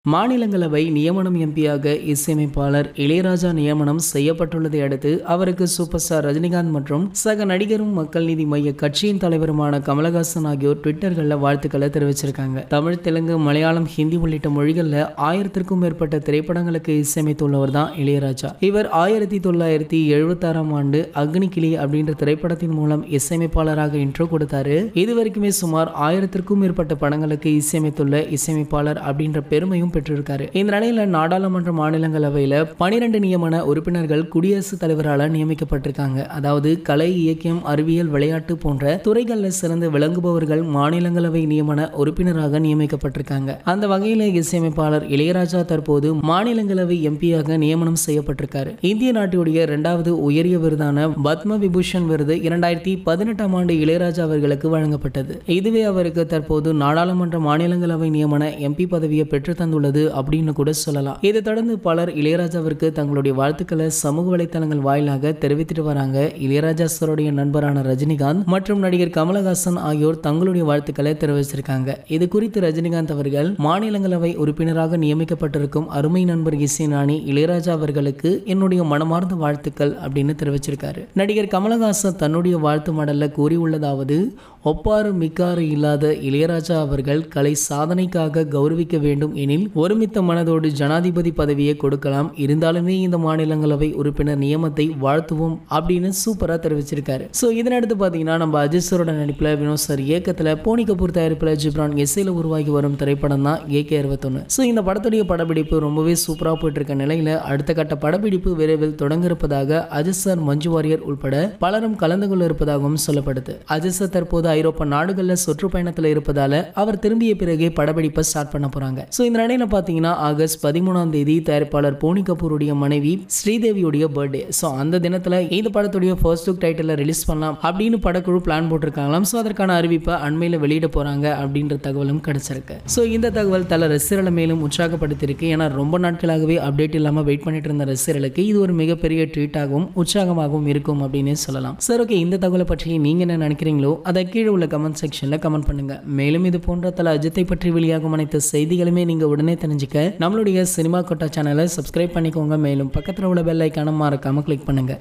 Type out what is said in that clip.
மாநிலங்களவை நியமனம் எம்பியாக இசையமைப்பாளர் இளையராஜா நியமனம் செய்யப்பட்டுள்ளதை அடுத்து அவருக்கு சூப்பர் ஸ்டார் ரஜினிகாந்த் மற்றும் சக நடிகரும் மக்கள் நீதி மைய கட்சியின் தலைவருமான கமலஹாசன் ஆகியோர் ட்விட்டர்களில் வாழ்த்துக்களை தெரிவிச்சிருக்காங்க. தமிழ், தெலுங்கு, மலையாளம், ஹிந்தி உள்ளிட்ட மொழிகளில் 1000க்கும் மேற்பட்ட திரைப்படங்களுக்கு இசையமைத்துள்ளவர் தான் இளையராஜா. இவர் 1976ஆம் ஆண்டு அக்னிகிளி அப்படின்ற திரைப்படத்தின் மூலம் இசையமைப்பாளராக இன்ட்ரோ கொடுத்தாரு. இதுவரைக்குமே சுமார் 1000க்கும் மேற்பட்ட படங்களுக்கு இசையமைத்துள்ள இசையமைப்பாளர் அப்படின்ற பெருமையும் பெற்றிருக்காரு. இந்த நிலையில நாடாளுமன்ற மாநிலங்களவையில 12 நியமன உறுப்பினர்கள் குடியரசுத் தலைவரால் நியமிக்கப்பட்டிருக்காங்க. அதாவது கலை, இயக்கியம், அறிவியல், விளையாட்டு போன்ற துறைகளில் சிறந்து விளங்குபவர்கள் மாநிலங்களவை நியமன உறுப்பினராக நியமிக்கப்பட்டிருக்காங்க. அந்த வகையில இசையமைப்பாளர் இளையராஜா தற்போது மாநிலங்களவை எம்பியாக நியமனம் செய்யப்பட்டிருக்காரு. இந்திய நாட்டுடைய 2வது உயரிய விருதான பத்ம விபூஷன் விருது 2018ஆம் ஆண்டு இளையராஜா அவர்களுக்கு வழங்கப்பட்டது. இதுவே அவருக்கு தற்போது நாடாளுமன்ற மாநிலங்களவை நியமன எம்பி பதவியை பெற்று தந்துள்ளது அப்படின்னு கூட சொல்லலாம். இதை தொடர்ந்து பலர் இளையராஜாவிற்கு தங்களுடைய வாழ்த்துக்களை சமூக வலைதளங்கள் வாயிலாக தெரிவித்துட்டு வராங்க. இளையராஜா சாருடைய நண்பரான ரஜினிகாந்த் மற்றும் நடிகர் கமலஹாசன் ஆகியோர் தங்களுடைய வாழ்த்துக்களை தெரிவிச்சிருக்காங்க. இது குறித்து ரஜினிகாந்த் அவர்கள் மாநிலங்களவை உறுப்பினராக நியமிக்கப்பட்டிருக்கும் அருமை நண்பர் இசைஞானி இளையராஜா அவர்களுக்கு என்னுடைய மனமார்ந்த வாழ்த்துக்கள் அப்படின்னு தெரிவிச்சிருக்காரு. நடிகர் கமலஹாசன் தன்னுடைய வாழ்த்து மடல்ல கூறியுள்ளதாவது, ஒப்பாறு மிக்காறு இல்லாத இளையராஜா அவர்கள் கலை சாதனைக்காக கௌரவிக்க வேண்டும் எனில் ஒருமித்த மனதோடு ஜனாதிபதி பதவியை கொடுக்கலாம். இருந்தாலுமே இந்த மாநிலங்களவை உறுப்பினர் நியமத்தை வாழ்த்துவோம் அப்படின்னு சூப்பரா தெரிவிச்சிருக்காரு. சோ இதனடுத்து பாத்தீங்கன்னா நம்ம அஜித் சாரோட நடிப்புல, வினோத் சார் இயக்கத்துல, போனி கபூர் தயாரிப்புல, ஜிப்ரான் இசையில உருவாகி வரும் திரைப்படம் தான் AK-61. சோ இந்த படத்துடைய படப்பிடிப்பு ரொம்பவே சூப்பரா போயிட்டு இருக்க நிலையில அடுத்த கட்ட படப்பிடிப்பு விரைவில் தொடங்க இருப்பதாக அஜித் சார், மஞ்சு வாரியர் உட்பட பலரும் கலந்து கொள்ள இருப்பதாகவும் சொல்லப்படுது. அஜித் சார் தற்போது ஐரோப்பா நாடுகளில் சுற்றுப்பயணத்தில் இருப்பதால அவர் திரும்பிய பிறகே படப்பிடிப்பை ஸ்டார்ட் பண்ண போறாங்க. சோ இந்த நிலையில பாத்தீங்கன்னா ஆகஸ்ட் 13ஆம் தேதி தயாரிப்பாளர் போனி கபூருடைய மனைவி ஸ்ரீதேவியுடைய பர்த்டே. சோ அந்த தினத்துல இந்த படத்துடைய ஃபர்ஸ்ட் லுக் டைட்டில் ரிலீஸ் பண்ணலாம் அப்படின்னு படக்குழு பிளான் போட்டிருக்காங்களாம். சோ அதற்கான அறிவிப்பை அண்மையில வெளியிட போறாங்க அப்படின்ற தகவலும் கிடைச்சிருக்கு. சோ இந்த தகவல் தல ரசிகர்களை மேலும் உற்சாகப்படுத்திருக்கு. ஏன்னா ரொம்ப நாட்களாகவே அப்டேட் இல்லாம வெயிட் பண்ணிட்டு இருந்த ரசிகர்களுக்கு இது ஒரு மிகப்பெரிய ட்ரீட்டாகவும் உற்சாகமாகவும் இருக்கும் அப்படின்னு சொல்லலாம். சார் ஓகே, இந்த தகவலை பற்றி நீங்க என்ன நினைக்கிறீங்களோ அதை கீழே உள்ள கமெண்ட் செக்ஷன்ல கமெண்ட் பண்ணுங்க. மேலும் இது போன்ற தல அஜித்தை பற்றி வெளியாகும் அனைத்து செய்திகளுமே நீங்க உடனே தெரிஞ்சுக்க நம்மளுடைய சினிமா கொட்டா சேனலை சப்ஸ்கிரைப் பண்ணிக்கோங்க. மேலும் பக்கத்தில் உள்ள பெல் ஐகானை மறக்காம கிளிக் பண்ணுங்க.